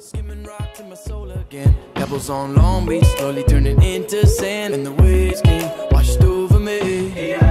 Skimming rocks in my soul again. Pebbles on Long Beach, slowly turning into sand. And the waves came washed over me.